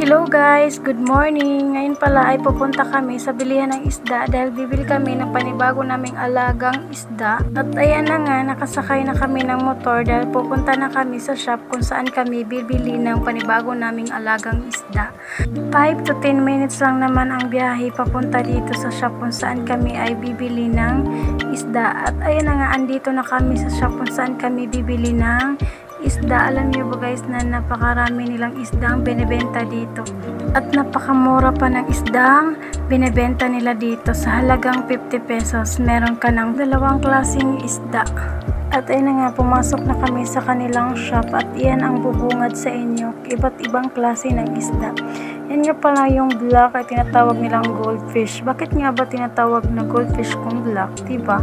Hello guys, good morning. Ngayon pala ay pupunta kami sa bilihan ng isda dahil bibili kami ng panibago naming alagang isda. At ayan na nga, nakasakay na kami ng motor dahil pupunta na kami sa shop kung saan kami bibili ng panibago naming alagang isda. 5 to 10 minutes lang naman ang biyahe papunta dito sa shop kung saan kami ay bibili ng isda. At ayan na nga, andito na kami sa shop kung saan kami bibili ng isda. Alam niyo ba guys na napakarami nilang isdang binibenta dito at napakamura pa ng isdang binibenta nila dito. Sa halagang 50 pesos meron ka ng dalawang klaseng isda. At ayun na nga, pumasok na kami sa kanilang shop at iyan ang bubungad sa inyo, iba't ibang klase ng isda. Yan nga pala yung black ay tinatawag nilang goldfish. Bakit nga ba tinatawag na goldfish kung black, diba?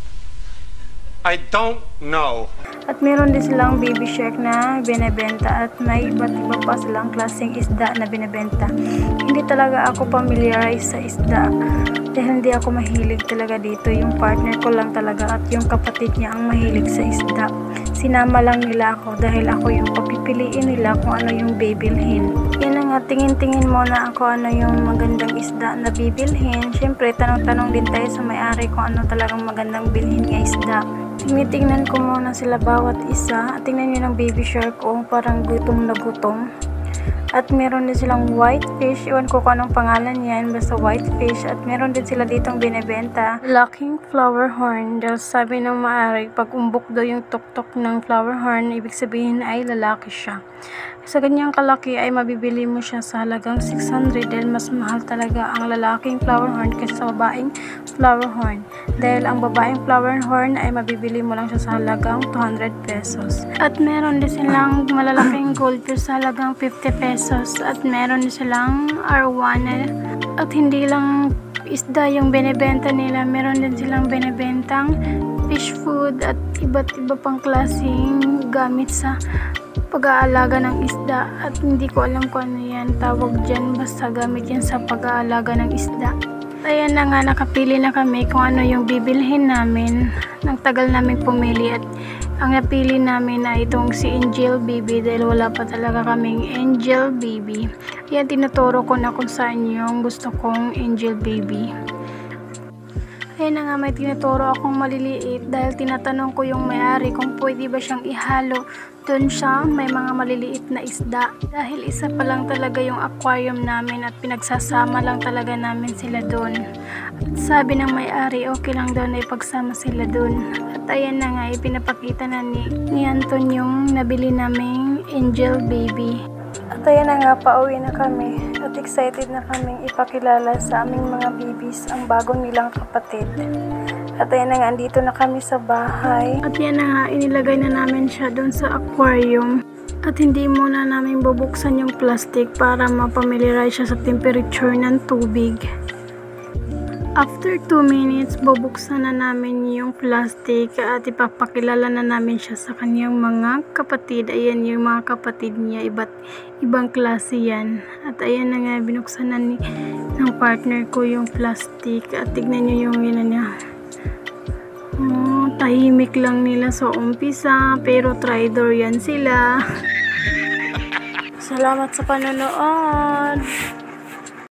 I don't know. At meron din silang baby shark na binebenta at may iba't iba pa silang klaseng isda na binebenta. Hindi talaga ako familiarize sa isda dahil hindi ako mahilig talaga dito. Yung partner ko lang talaga at yung kapatid niya ang mahilig sa isda. Sinama lang nila ako dahil ako yung papipiliin nila kung ano yung bibilhin. Yan na nga, tingin-tingin muna ako ano yung magandang isda na bibilhin. Siyempre, tanong-tanong din tayo sa may-ari kung ano talagang magandang bilhin ng isda. Tinitingnan ko muna sila bawat isa. Tingnan nyo ng baby shark, oh, parang gutom na gutom. At meron din silang white fish. Iwan ko kung anong pangalan yan, basta white fish. At meron din sila ditong binibenta laking flower horn. Dahil sabi ng maaari, pag umbok daw yung tuktok ng flower horn, ibig sabihin ay lalaki siya. Sa ganyang kalaki ay mabibili mo siya sa halagang 600 dahil mas mahal talaga ang lalaking flower horn kaysa sa babaeng flower horn. Dahil ang babaeng flower horn ay mabibili mo lang siya sa halagang 200 pesos. At meron din silang malalaking goldfish sa halagang 50 pesos. At meron din silang arwana. At hindi lang isda yung binibenta nila, meron din silang binibentang fish food at iba't iba pang klaseng gamit sa pag-aalaga ng isda. At hindi ko alam kung ano yan tawag dyan, basta gamit yan sa pag-aalaga ng isda. Ayan na nga, nakapili na kami kung ano yung bibilhin namin. Nagtagal namin pumili at ang napili namin na itong si Angel Baby dahil wala pa talaga kaming Angel Baby. Ayan, tinuturo ko na kung saan yung gusto kong Angel Baby. Ayan na nga, may tinuturo akong maliliit dahil tinatanong ko yung may-ari kung pwede ba siyang ihalo doon siya may mga maliliit na isda. Dahil isa pa lang talaga yung aquarium namin at pinagsasama lang talaga namin sila doon. At sabi ng may-ari, okay lang daw na ipagsama sila doon. At ayan na nga, ipinapakita na ni Anton yung nabili naming Angel Baby. At ayan na nga, pauwi na kami at excited na kaming ipakilala sa aming mga babies ang bago nilang kapatid. At ayan na nga, andito na kami sa bahay. At yan na nga, inilagay na namin siya doon sa aquarium. At hindi muna namin bubuksan yung plastic para mapamiliarize siya sa temperature ng tubig. After 2 minutes, bubuksan na namin yung plastic at ipapakilala na namin siya sa kanyang mga kapatid. Ayan yung mga kapatid niya, iba't ibang klase yan. At ayan na nga, binuksan na ng partner ko yung plastic. At tignan nyo yung yun niya. Oh, tahimik lang nila sa umpisa, pero tridor yan sila. Salamat sa panonood.